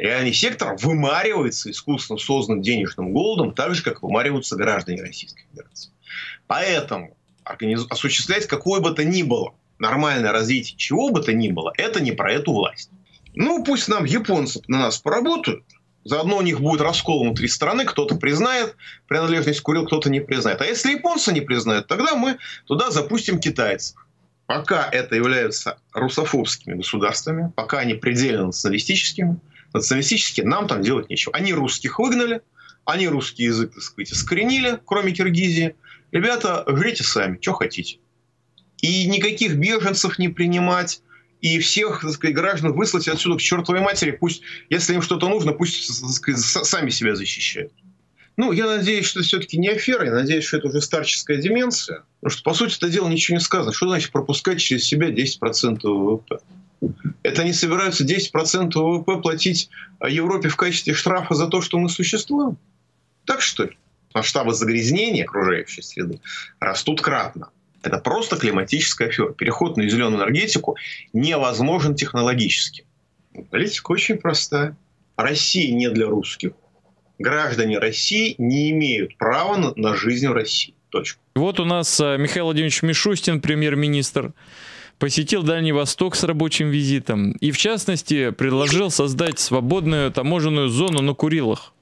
Реальный сектор вымаривается искусственно созданным денежным голодом, так же, как вымариваются граждане Российской Федерации. Поэтому осуществлять какое бы то ни было нормальное развитие чего бы то ни было, это не про эту власть. Ну, пусть нам японцы на нас поработают. Заодно у них будет раскол внутри страны. Кто-то признает принадлежность к Курил, кто-то не признает. А если японцы не признают, тогда мы туда запустим китайцев. Пока это являются русофобскими государствами, пока они предельно националистическими, нам там делать нечего. Они русских выгнали, они русский язык, так сказать, искоренили, кроме Киргизии. Ребята, жрите сами, что хотите. И никаких беженцев не принимать, и всех, так сказать, граждан выслать отсюда к чертовой матери. Пусть, если им что-то нужно, пусть, так сказать, сами себя защищают. Ну, я надеюсь, что это все-таки не афера, я надеюсь, что это уже старческая деменция. Потому что, по сути, это дело ничего не сказано. Что значит пропускать через себя 10% ВВП? Это они собираются 10% ВВП платить Европе в качестве штрафа за то, что мы существуем? Так что ли? Масштабы загрязнения окружающей среды растут кратно. Это просто климатическая афера. Переход на зеленую энергетику невозможен технологически. Политика очень простая. Россия не для русских. Граждане России не имеют права на жизнь в России. Точка. Вот у нас Михаил Владимирович Мишустин, премьер-министр, посетил Дальний Восток с рабочим визитом. И, в частности, предложил создать свободную таможенную зону на Курилах.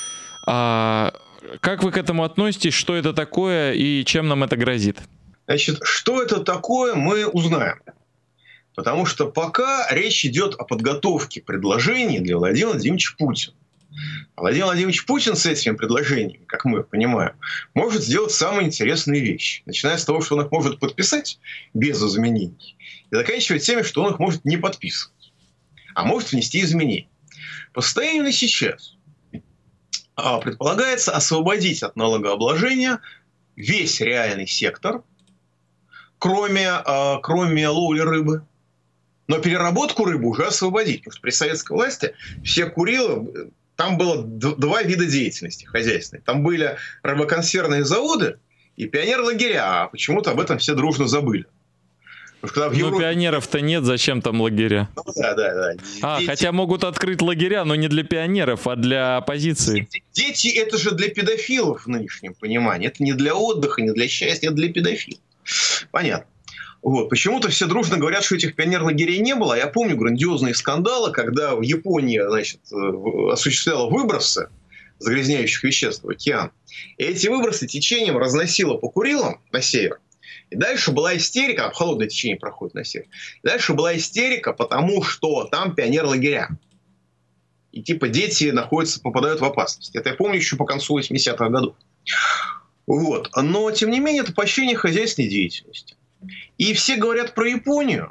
Как вы к этому относитесь? Что это такое и чем нам это грозит? Значит, что это такое, мы узнаем. Потому что пока речь идет о подготовке предложений для Владимира Владимировича Путина. А Владимир Владимирович Путин с этими предложениями, как мы понимаем, может сделать самые интересные вещи. Начиная с того, что он их может подписать без изменений, и заканчивая теми, что он их может не подписывать, а может внести изменения. По состоянию на сейчас предполагается освободить от налогообложения весь реальный сектор, кроме ловли рыбы. Но переработку рыбы уже освободить. Потому что при советской власти все Курилы, там было два вида деятельности хозяйственной. Там были рыбоконсервные заводы и пионер-лагеря. А почему-то об этом все дружно забыли. Но пионеров-то нет, зачем там лагеря? Ну, да. Хотя могут открыть лагеря, но не для пионеров, а для оппозиции. Дети это же для педофилов в нынешнем понимании. Это не для отдыха, не для счастья, это для педофилов. Понятно. Вот. Почему-то все дружно говорят, что этих пионер-лагерей не было. Я помню грандиозные скандалы, когда в Японии, значит, осуществляла выбросы загрязняющих веществ в океан. И эти выбросы течением разносило по Курилам на север. И дальше была истерика, холодное течение проходит на север. И дальше была истерика, потому что там пионер-лагеря. И типа дети попадают в опасность. Это я помню еще по концу 80-х годов. Вот. Но, тем не менее, это поощрение хозяйственной деятельности. И все говорят про Японию.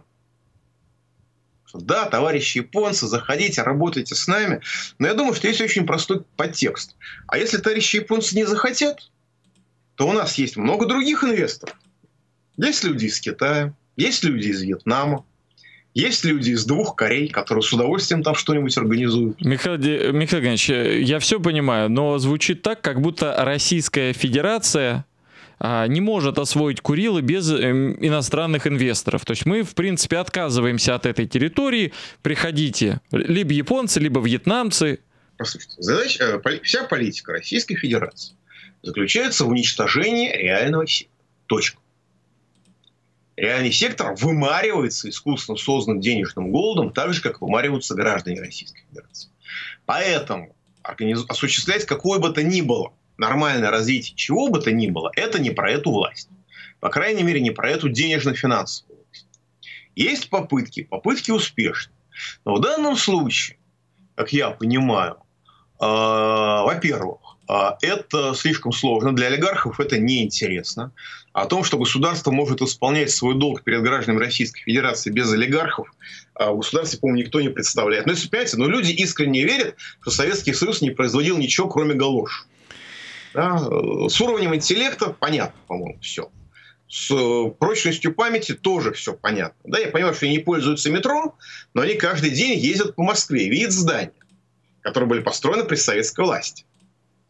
Что, да, товарищи японцы, заходите, работайте с нами. Но я думаю, что есть очень простой подтекст. А если товарищи японцы не захотят, то у нас есть много других инвесторов. Есть люди из Китая, есть люди из Вьетнама, есть люди из 2 Корей, которые с удовольствием там что-нибудь организуют. Михаил Геннадьевич, я все понимаю, но звучит так, как будто Российская Федерация не может освоить Курилы без иностранных инвесторов. То есть мы, в принципе, отказываемся от этой территории. Приходите либо японцы, либо вьетнамцы. Послушайте, вся политика Российской Федерации заключается в уничтожении реального сектора. Точка. Реальный сектор вымаривается искусственно созданным денежным голодом, так же, как вымариваются граждане Российской Федерации. Поэтому осуществлять какое бы то ни было нормальное развитие чего бы то ни было, это не про эту власть. По крайней мере, не про эту денежно-финансовую власть. Есть попытки успешны. Но в данном случае, как я понимаю, во-первых, это слишком сложно. Для олигархов это неинтересно. О том, что государство может исполнять свой долг перед гражданами Российской Федерации без олигархов, в государстве, по-моему, никто не представляет. Но если понимаете, люди искренне верят, что Советский Союз не производил ничего, кроме галош. Да? С уровнем интеллекта понятно, по-моему, все. С прочностью памяти тоже все понятно. Да, я понимаю, что они не пользуются метро, но они каждый день ездят по Москве, видят здания, которые были построены при советской власти.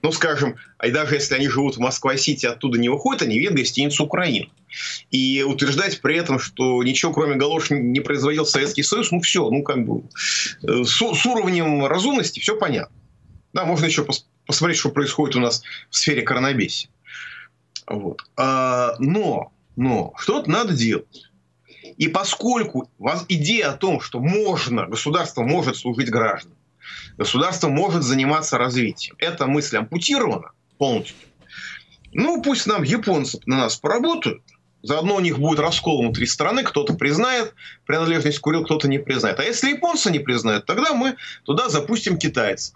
Ну, скажем, и даже если они живут в Москва-Сити, оттуда не выходят, они видят гостиницу «Украина». И утверждать при этом, что ничего кроме галош не производил Советский Союз, ну все, ну как бы с уровнем разумности все понятно. Да, можно еще посмотреть, что происходит у нас в сфере коронабесия. Вот. Но что-то надо делать. И поскольку идея о том, что государство может служить гражданам, государство может заниматься развитием, эта мысль ампутирована полностью. Ну, пусть нам японцы на нас поработают, заодно у них будет раскол внутри страны, кто-то признает принадлежность к Курил, кто-то не признает. А если японцы не признают, тогда мы туда запустим китайцев.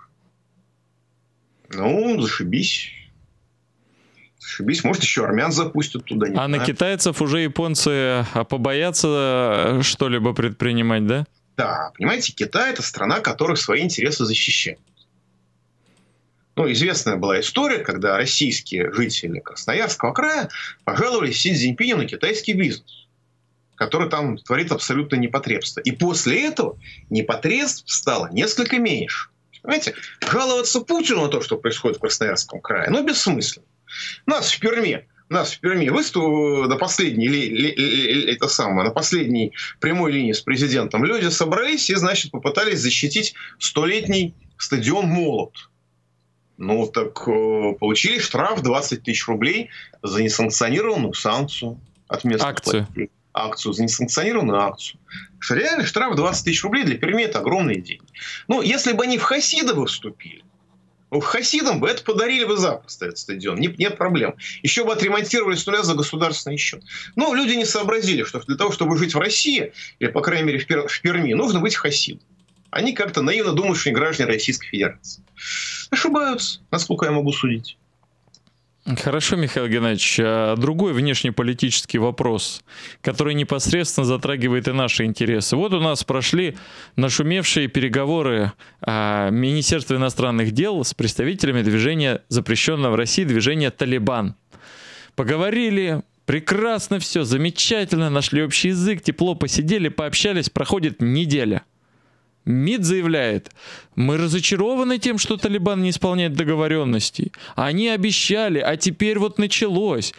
Ну, зашибись. Может, еще армян запустят туда. А на китайцев уже японцы побоятся что-либо предпринимать, да? Да, понимаете, Китай – это страна, которая свои интересы защищает. Ну, известная была история, когда российские жители Красноярского края пожаловались Си Цзиньпиню на китайский бизнес, который там творит абсолютно непотребство. И после этого непотребств стало несколько меньше. Понимаете, жаловаться Путину на то, что происходит в Красноярском крае, ну, бессмысленно. Нас в Перми на последней прямой линии с президентом люди собрались и, значит, попытались защитить 100-летний стадион «Молот». Ну, так получили штраф 20 тысяч рублей за несанкционированную санкцию от местных властей. Акцию, за несанкционированную акцию. Что реально штраф 20 тысяч рублей для Перми – это огромные деньги. Ну, если бы они в Хасидово вступили, Хасидам бы это подарили бы запросто, этот стадион. Нет проблем. Еще бы отремонтировали с нуля за государственный счет. Но люди не сообразили, что для того, чтобы жить в России, или, по крайней мере, в Перми, нужно быть хасидом. Они как-то наивно думают, что они граждане Российской Федерации. Ошибаются, насколько я могу судить. Хорошо, Михаил Геннадьевич. Другой внешнеполитический вопрос, который непосредственно затрагивает и наши интересы. Вот у нас прошли нашумевшие переговоры Министерства иностранных дел с представителями движения, запрещенного в России движения «Талибан». Поговорили, прекрасно все, замечательно, нашли общий язык, тепло посидели, пообщались, проходит неделя. МИД заявляет: мы разочарованы тем, что Талибан не исполняет договоренностей. Они обещали, а теперь вот началось.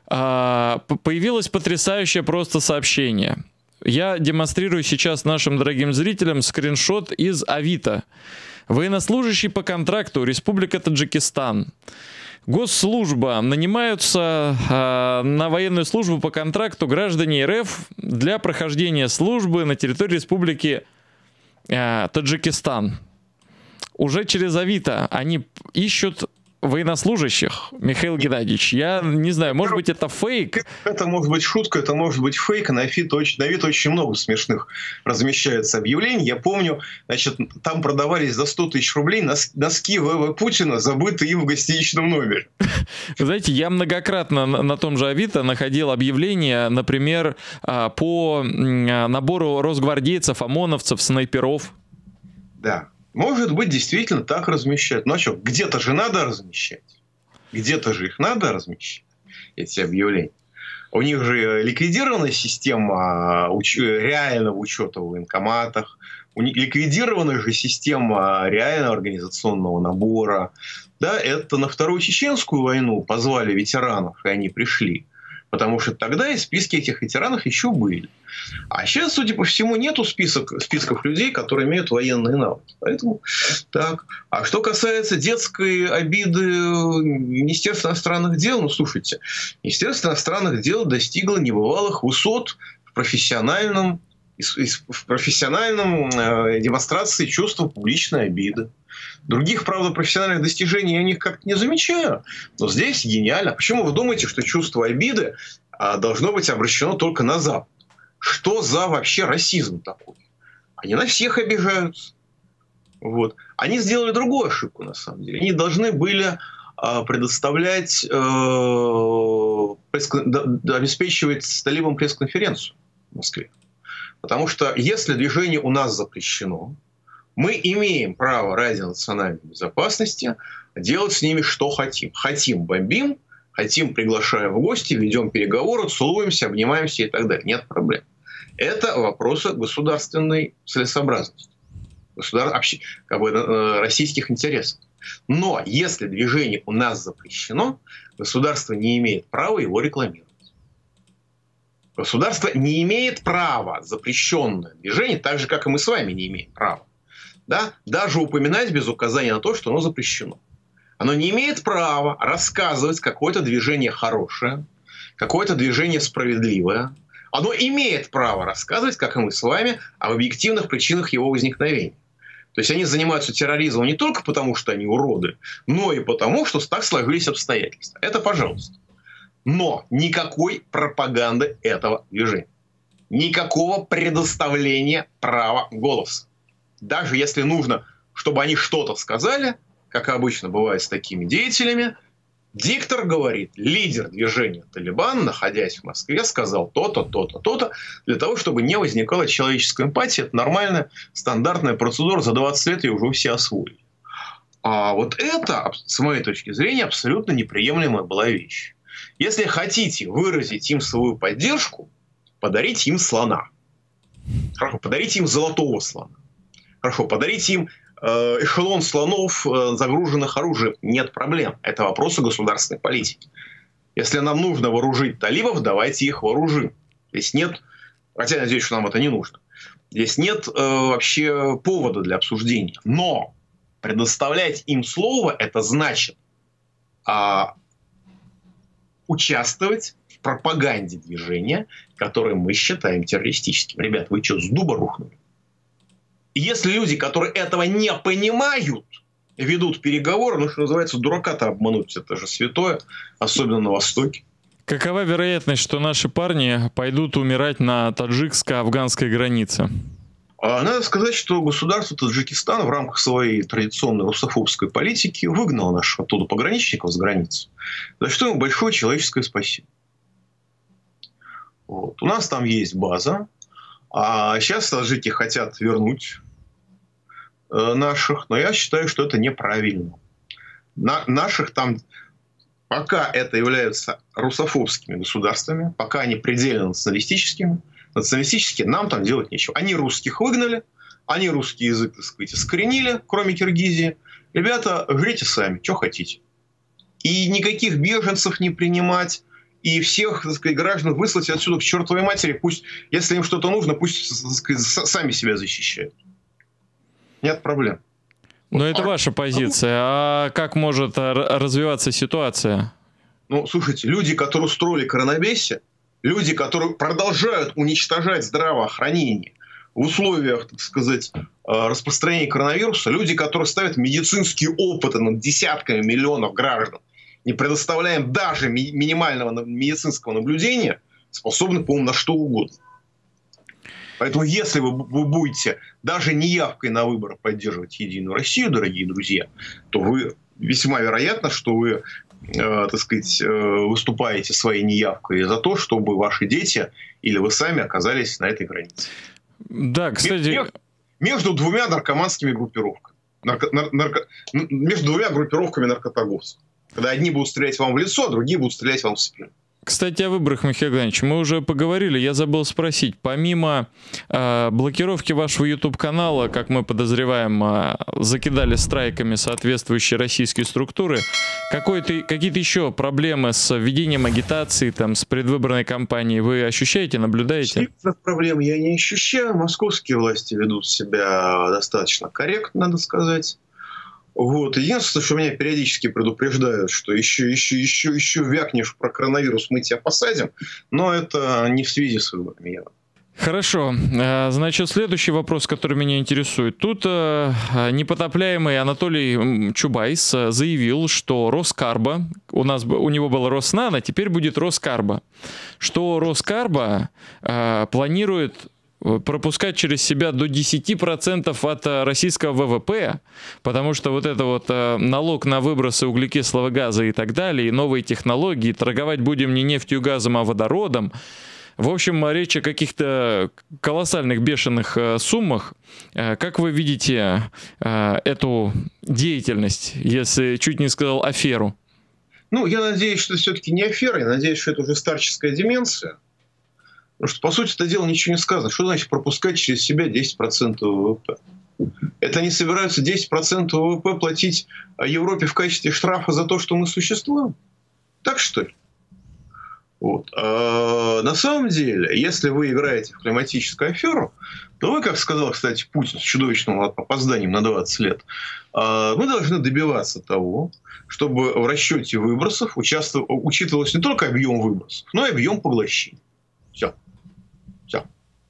Появилось потрясающее просто сообщение. Я демонстрирую сейчас нашим дорогим зрителям скриншот из Авито. Военнослужащий по контракту, Республика Таджикистан. Госслужба. Нанимаются на военную службу по контракту граждане РФ для прохождения службы на территории Республики Таджикистан. Уже через Авито они ищут военнослужащих. Михаил Геннадьевич, я не знаю, может быть, это фейк? Это может быть шутка, это может быть фейк. На Авито очень много смешных размещается объявлений. Я помню, значит, там продавались за 100 тысяч рублей носки ВВ Путина, забытые им в гостиничном номере. Вы знаете, я многократно на том же Авито находил объявления, например, по набору росгвардейцев, ОМОНовцев, снайперов. Да. Может быть, действительно так размещают. Ну а что, где-то же надо размещать. Где-то же их надо размещать, эти объявления. У них же ликвидирована система реального учета в военкоматах. У них ликвидирована же система реального организационного набора. Да, это на Вторую Чеченскую войну позвали ветеранов, и они пришли. Потому что тогда и списки этих ветеранов еще были. А сейчас, судя по всему, нету списков людей, которые имеют военные навыки. Поэтому так. А что касается детской обиды Министерства иностранных дел, ну, слушайте, Министерство иностранных дел достигло небывалых высот в профессиональном демонстрации чувства публичной обиды. Других, правда, профессиональных достижений я них как-то не замечаю. Но здесь гениально. Почему вы думаете, что чувство обиды должно быть обращено только на Запад? Что за вообще расизм такой? Они на всех обижаются. Вот. Они сделали другую ошибку, на самом деле. Они должны были предоставлять, обеспечивать с талибом пресс-конференцию в Москве. Потому что если движение у нас запрещено, мы имеем право ради национальной безопасности делать с ними что хотим. Хотим — бомбим, хотим — приглашаем в гости, ведем переговоры, целуемся, обнимаемся и так далее. Нет проблем. Это вопросы государственной целесообразности. российских интересов. Но если движение у нас запрещено, государство не имеет права его рекламировать. Государство не имеет права запрещенное движение, так же, как и мы с вами не имеем права, да, даже упоминать без указания на то, что оно запрещено. Оно не имеет права рассказывать какое-то движение хорошее, какое-то движение справедливое. Оно имеет право рассказывать, как и мы с вами, об объективных причинах его возникновения. То есть они занимаются терроризмом не только потому, что они уроды, но и потому, что так сложились обстоятельства. Это пожалуйста. Но никакой пропаганды этого движения. Никакого предоставления права голоса. Даже если нужно, чтобы они что-то сказали, как обычно бывает с такими деятелями, диктор говорит, лидер движения «Талибан», находясь в Москве, сказал то-то, то-то, то-то, для того, чтобы не возникала человеческая эмпатия. Это нормальная, стандартная процедура, за 20 лет ее уже все освоили. А вот это, с моей точки зрения, абсолютно неприемлемая была вещь. Если хотите выразить им свою поддержку, подарите им слона. Хорошо, подарите им золотого слона. Хорошо, подарите им эшелон слонов, загруженных оружием. Нет проблем. Это вопросы государственной политики. Если нам нужно вооружить талибов, давайте их вооружим. Здесь нет, хотя я надеюсь, что нам это не нужно. Здесь нет вообще повода для обсуждения. Но предоставлять им слово, это значит участвовать в пропаганде движения, которое мы считаем террористическим. Ребят, вы что, с дуба рухнули? И если люди, которые этого не понимают, ведут переговоры, ну, что называется, дурака-то обмануть, это же святое, особенно на Востоке. Какова вероятность, что наши парни пойдут умирать на таджикско-афганской границе? Надо сказать, что государство Таджикистан в рамках своей традиционной русофобской политики выгнало наших оттуда пограничников с границы. За что им большое человеческое спасибо. Вот. У нас там есть база. А сейчас таджики хотят вернуть наших. Но я считаю, что это неправильно. Наших там, пока это являются русофобскими государствами, пока они предельно националистическими, нам там делать нечего. Они русских выгнали, они русский язык, так сказать, искоренили, кроме Киргизии. Ребята, жрите сами, что хотите. И никаких беженцев не принимать, и всех, так сказать, граждан выслать отсюда к чертовой матери. Пусть, если им что-то нужно, пусть, так сказать, сами себя защищают. Нет проблем. Но это ваша позиция. А как может развиваться ситуация? Ну, слушайте, люди, которые устроили коронавирус, люди, которые продолжают уничтожать здравоохранение в условиях, так сказать, распространения коронавируса, люди, которые ставят медицинские опыты над десятками миллионов граждан, не предоставляем даже минимального медицинского наблюдения, способны, по-моему, на что угодно. Поэтому если вы будете даже неявкой на выборы поддерживать «Единую Россию», дорогие друзья, то вы весьма вероятно, что вы, так сказать, выступаете своей неявкой за то, чтобы ваши дети или вы сами оказались на этой границе. Да, кстати... Между двумя наркоманскими группировками. Между двумя группировками наркоторговцев. Когда одни будут стрелять вам в лицо, а другие будут стрелять вам в спину. Кстати, о выборах, Михаил Геннадьевич, мы уже поговорили, я забыл спросить. Помимо блокировки вашего YouTube-канала, как мы подозреваем, закидали страйками соответствующие российские структуры, какие-то еще проблемы с ведением агитации, там, с предвыборной кампанией вы ощущаете, наблюдаете? Проблем я не ощущаю. Московские власти ведут себя достаточно корректно, надо сказать. Вот. Единственное, что меня периодически предупреждают, что еще вякнешь про коронавирус, мы тебя посадим. Но это не в связи с выборами. Хорошо. Значит, следующий вопрос, который меня интересует. Тут непотопляемый Анатолий Чубайс заявил, что Роскарба, у него было Роснано, теперь будет Роскарба. Что Роскарба планирует пропускать через себя до 10% от российского ВВП, потому что вот это вот налог на выбросы углекислого газа и так далее, и новые технологии, торговать будем не нефтью, газом, а водородом. В общем, речь о каких-то колоссальных бешеных суммах. Как вы видите эту деятельность, если чуть не сказал аферу? Ну, я надеюсь, что это все-таки не афера, я надеюсь, что это уже старческая деменция. Потому что, по сути, это дело ничего не сказано. Что значит пропускать через себя 10% ВВП? Это они собираются 10% ВВП платить Европе в качестве штрафа за то, что мы существуем? Так что ли? Вот. На самом деле, если вы играете в климатическую аферу, то вы, как сказал, кстати, Путин с чудовищным опозданием на 20 лет, мы должны добиваться того, чтобы в расчете выбросов учитывался не только объем выбросов, но и объем поглощения. Все. Все.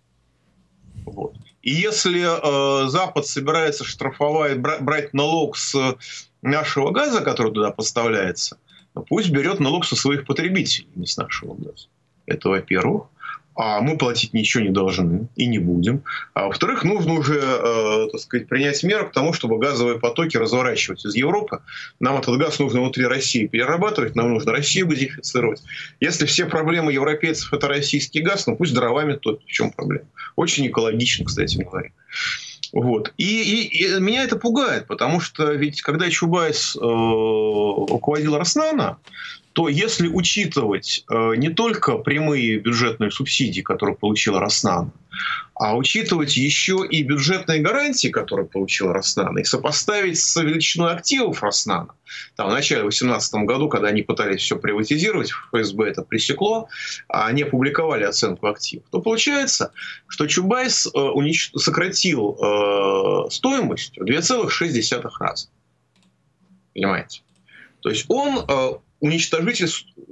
Вот. И если Запад собирается штрафовать, брать налог с нашего газа, который туда поставляется, пусть берет налог со своих потребителей, не с нашего газа. Это во-первых. А мы платить ничего не должны и не будем. А во-вторых, нужно уже, так сказать, принять меры к тому, чтобы газовые потоки разворачивать из Европы. Нам этот газ нужно внутри России перерабатывать, нам нужно Россию газифицировать. Если все проблемы европейцев – это российский газ, ну пусть дровами тот, в чем проблема. Очень экологично, кстати говоря. Вот. И меня это пугает, потому что ведь когда Чубайс руководил Роснано, то если учитывать не только прямые бюджетные субсидии, которые получила Роснано, а учитывать еще и бюджетные гарантии, которые получила Роснано, и сопоставить с величиной активов Роснано, там, в начале 2018 году, когда они пытались все приватизировать, ФСБ это пресекло, а они опубликовали оценку активов, то получается, что Чубайс сократил стоимость в 2,6 раза. Понимаете? То есть он уничтожитель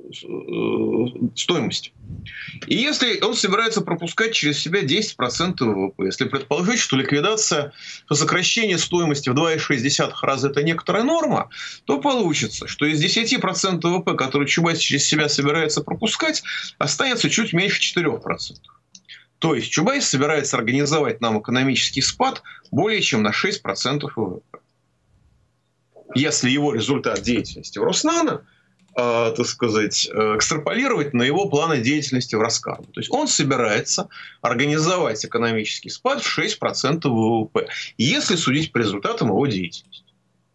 стоимости. И если он собирается пропускать через себя 10% ВВП, если предположить, что ликвидация, то сокращение стоимости в 2,6 раза это некоторая норма, то получится, что из 10% ВВП, который Чубайс через себя собирается пропускать, останется чуть меньше 4%. То есть Чубайс собирается организовать нам экономический спад более чем на 6% ВВП. Если его результат деятельности в Роснано так сказать, экстраполировать на его планы деятельности в Роскарбо. То есть он собирается организовать экономический спад в 6% ВВП, если судить по результатам его деятельности.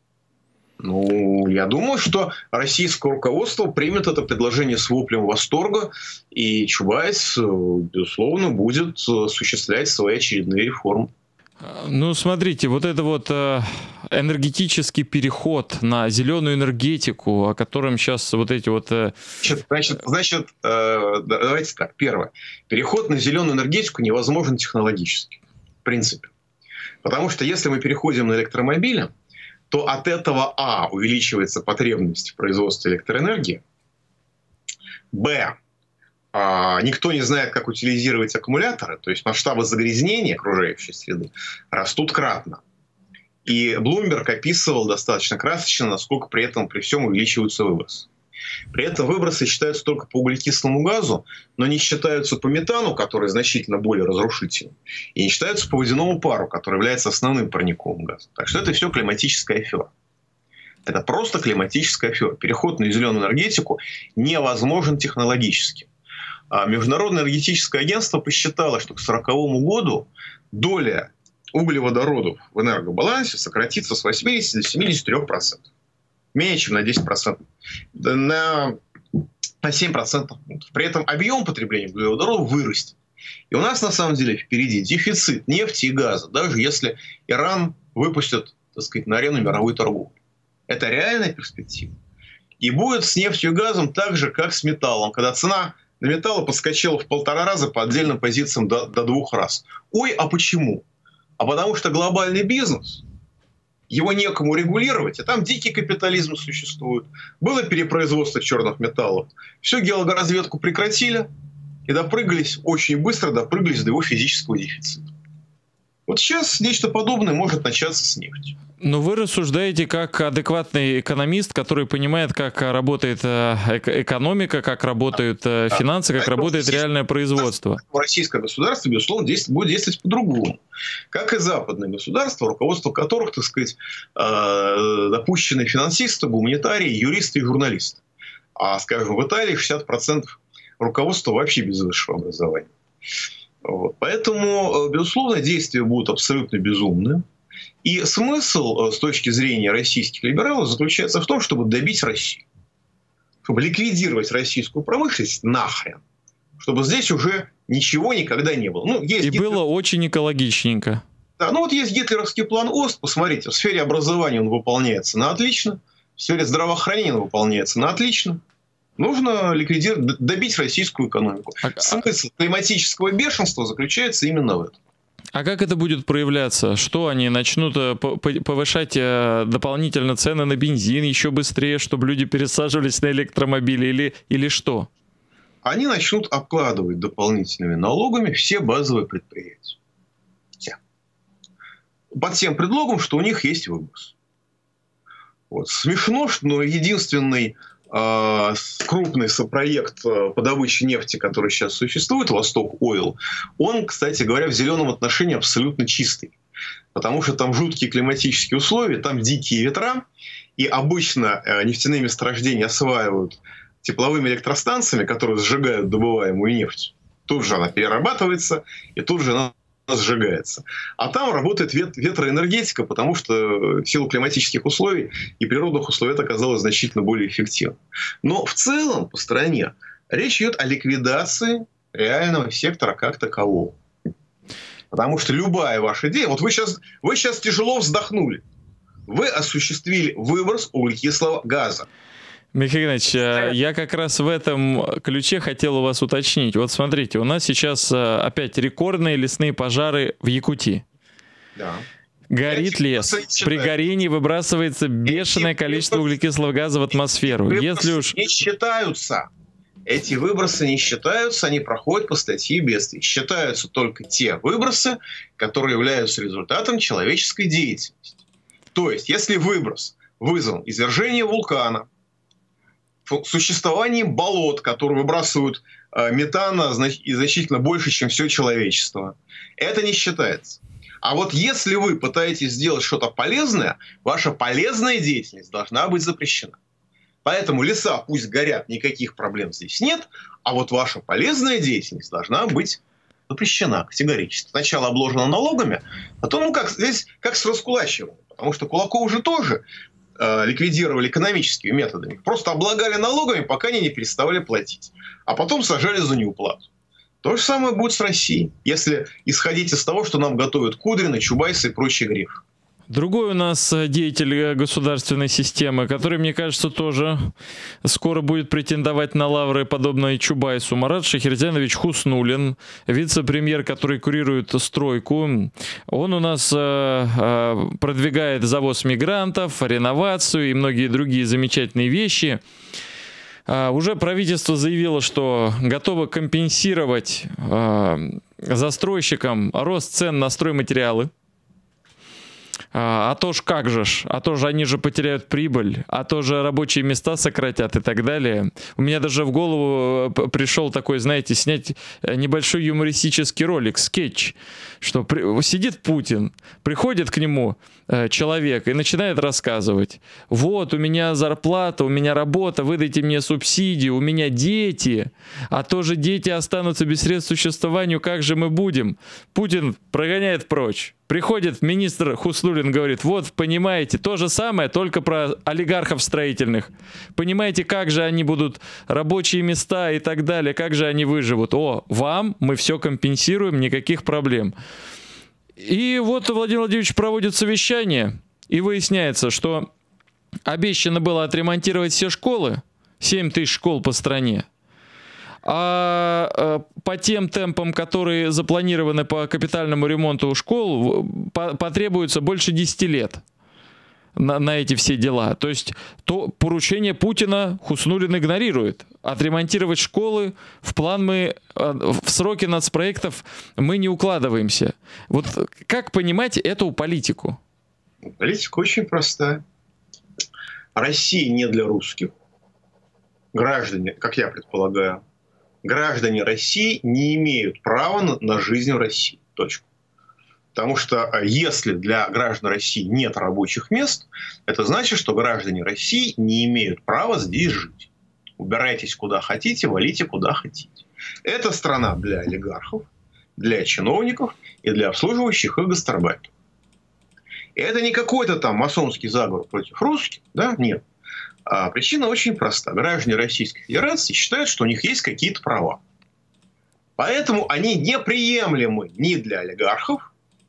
Ну, я думаю, что российское руководство примет это предложение с воплем восторга, и Чубайс, безусловно, будет осуществлять свои очередные реформы. Ну, смотрите, вот это вот энергетический переход на зеленую энергетику, о котором сейчас вот эти вот... Значит, давайте так. Первое. Переход на зеленую энергетику невозможен технологически, в принципе. Потому что если мы переходим на электромобили, то от этого увеличивается потребность в производстве электроэнергии, никто не знает, как утилизировать аккумуляторы, то есть масштабы загрязнения окружающей среды растут кратно. И Bloomberg описывал достаточно красочно, насколько при этом при всем увеличиваются выбросы. При этом выбросы считаются только по углекислому газу, но не считаются по метану, который значительно более разрушительный, и не считаются по водяному пару, который является основным парниковым газом. Так что это все климатическая афера. Это просто климатическая афера. Переход на зеленую энергетику невозможен технологически. Международное энергетическое агентство посчитало, что к 2040 году доля углеводородов в энергобалансе сократится с 80 до 73%. Менее чем на 10%. На 7%. При этом объем потребления углеводородов вырастет. И у нас на самом деле впереди дефицит нефти и газа, даже если Иран выпустит, так сказать, на арену мировой торговли. Это реальная перспектива. И будет с нефтью и газом так же, как с металлом, когда цена на металл подскочила в 1,5 раза, по отдельным позициям до 2 раз. Ой, а почему? А потому что глобальный бизнес, его некому регулировать, а там дикий капитализм существует. Было перепроизводство черных металлов. Все, геологоразведку прекратили и допрыгались, очень быстро допрыгались до его физического дефицита. Вот сейчас нечто подобное может начаться с нефтью. Но вы рассуждаете как адекватный экономист, который понимает, как работает экономика, как работают финансы, как работает реальное производство. Российское государство, безусловно, будет действовать по-другому. Как и западные государства, руководство которых, так сказать, допущены финансисты, гуманитарии, юристы и журналисты. А, скажем, в Италии 60% руководства вообще без высшего образования. Вот. Поэтому, безусловно, действия будут абсолютно безумные. И смысл с точки зрения российских либералов заключается в том, чтобы добить Россию. Чтобы ликвидировать российскую промышленность нахрен. Чтобы здесь уже ничего никогда не было. Ну, есть и было очень экологичненько. Да, ну вот есть гитлеровский план ОСТ, посмотрите, в сфере образования он выполняется на отлично, в сфере здравоохранения он выполняется на отлично. Нужно ликвидировать, добить российскую экономику. Смысл климатического бешенства заключается именно в этом. А как это будет проявляться? Что они начнут повышать дополнительно цены на бензин еще быстрее, чтобы люди пересаживались на электромобили или что? Они начнут обкладывать дополнительными налогами все базовые предприятия. Все. Под тем предлогом, что у них есть выброс. Вот. Смешно, но единственный крупный сопроект по добыче нефти, который сейчас существует, Восток Ойл, он, кстати говоря, в зеленом отношении абсолютно чистый. Потому что там жуткие климатические условия, там дикие ветра, и обычно нефтяные месторождения осваивают тепловыми электростанциями, которые сжигают добываемую нефть. Тут же она перерабатывается, и тут же она сжигается. А там работает ветроэнергетика, потому что в силу климатических условий и природных условий это оказалось значительно более эффективно. Но в целом по стране речь идет о ликвидации реального сектора как такового. Потому что любая ваша идея... Вот вы сейчас тяжело вздохнули. Вы осуществили выброс углекислого газа. Михаил Игнатьевич, я как раз в этом ключе хотел у вас уточнить. Вот смотрите, у нас сейчас опять рекордные лесные пожары в Якутии. Да. Горит лес. При горении выбрасывается бешеное количество углекислого газа в атмосферу. Если уж... не считаются. Эти выбросы не считаются, они проходят по статье бедствий. Считаются только те выбросы, которые являются результатом человеческой деятельности. То есть, если выброс вызван извержением вулкана, существованием болот, которые выбрасывают метана значительно больше, чем все человечество. Это не считается. А вот если вы пытаетесь сделать что-то полезное, ваша полезная деятельность должна быть запрещена. Поэтому леса пусть горят, никаких проблем здесь нет, а вот ваша полезная деятельность должна быть запрещена категорически. Сначала обложена налогами, потом, здесь как с раскулачиванием. Потому что Кулакова уже тоже ликвидировали экономическими методами. Просто облагали налогами, пока они не переставали платить. А потом сажали за неуплату. То же самое будет с Россией, если исходить из того, что нам готовят Кудрина, Чубайса и прочий грех. Другой у нас деятель государственной системы, который, мне кажется, тоже скоро будет претендовать на лавры, подобные Чубайсу. Марат Шахерзянович Хуснуллин, вице-премьер, который курирует стройку. Он у нас продвигает завоз мигрантов, реновацию и многие другие замечательные вещи. Уже правительство заявило, что готово компенсировать застройщикам рост цен на стройматериалы. А то ж как же ж, а то же они же потеряют прибыль, а то же рабочие места сократят и так далее. У меня даже в голову пришел такой, знаете, снять небольшой юмористический ролик, скетч, что сидит Путин, приходит к нему человек и начинает рассказывать: вот у меня зарплата, у меня работа, выдайте мне субсидии, у меня дети, а то же дети останутся без средств к существованию, как же мы будем? Путин прогоняет прочь. Приходит министр Хуснуллин, говорит: вот, понимаете, то же самое, только про олигархов строительных. Понимаете, как же они будут, рабочие места и так далее, как же они выживут? О, вам мы все компенсируем, никаких проблем. И вот Владимир Владимирович проводит совещание, и выясняется, что обещано было отремонтировать все школы, 7 тысяч школ по стране. А по тем темпам, которые запланированы по капитальному ремонту школ, потребуется больше 10 лет на эти все дела. То есть то поручение Путина Хуснуллин игнорирует. Отремонтировать школы в план мы, в сроки нацпроектов мы не укладываемся. Вот как понимать эту политику? Политика очень простая. Россия не для русских. Граждане, как я предполагаю, граждане России не имеют права на жизнь в России. Точка. Потому что если для граждан России нет рабочих мест, это значит, что граждане России не имеют права здесь жить. Убирайтесь куда хотите, валите куда хотите. Это страна для олигархов, для чиновников и для обслуживающих их гастарбайтеров. И это не какой-то там масонский заговор против русских, да? Нет. А причина очень проста. Граждане Российской Федерации считают, что у них есть какие-то права. Поэтому они неприемлемы ни для олигархов,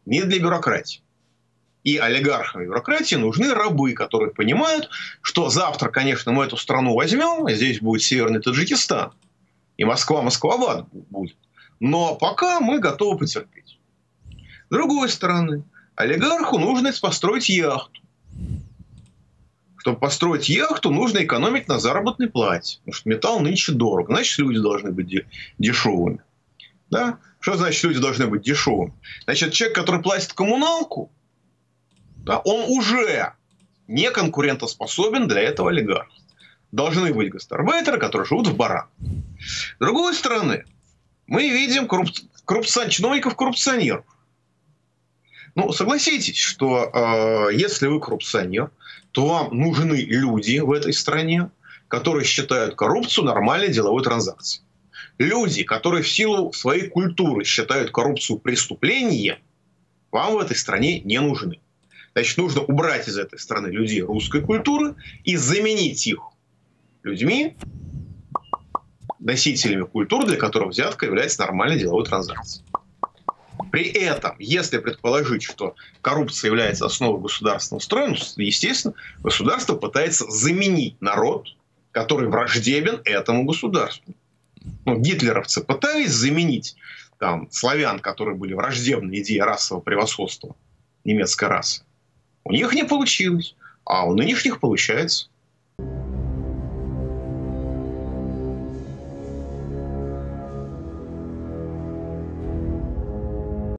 не для бюрократии. И олигархам и бюрократии нужны рабы, которые понимают, что завтра, конечно, мы эту страну возьмем, а здесь будет Северный Таджикистан, и Москва-Москва-Бад будет. Но пока мы готовы потерпеть. С другой стороны, олигарху нужно построить яхту. Чтобы построить яхту, нужно экономить на заработной плате. Потому что металл нынче дорог. Значит, люди должны быть дешевыми. Да? Что значит, люди должны быть дешевыми? Значит, человек, который платит коммуналку, да, он уже не конкурентоспособен для этого олигарха. Должны быть гастарбайтеры, которые живут в барах. С другой стороны, мы видим чиновников-коррупционеров. Ну, согласитесь, что если вы коррупционер, то вам нужны люди в этой стране, которые считают коррупцию нормальной деловой транзакцией. Люди, которые в силу своей культуры считают коррупцию преступлением, вам в этой стране не нужны. Значит, нужно убрать из этой страны людей русской культуры и заменить их людьми, носителями культуры, для которых взятка является нормальной деловой транзакцией. При этом, если предположить, что коррупция является основой государственного строя, естественно, государство пытается заменить народ, который враждебен этому государству. Ну, гитлеровцы пытались заменить там, славян, которые были враждебны идее расового превосходства немецкой расы. У них не получилось, а у нынешних получается.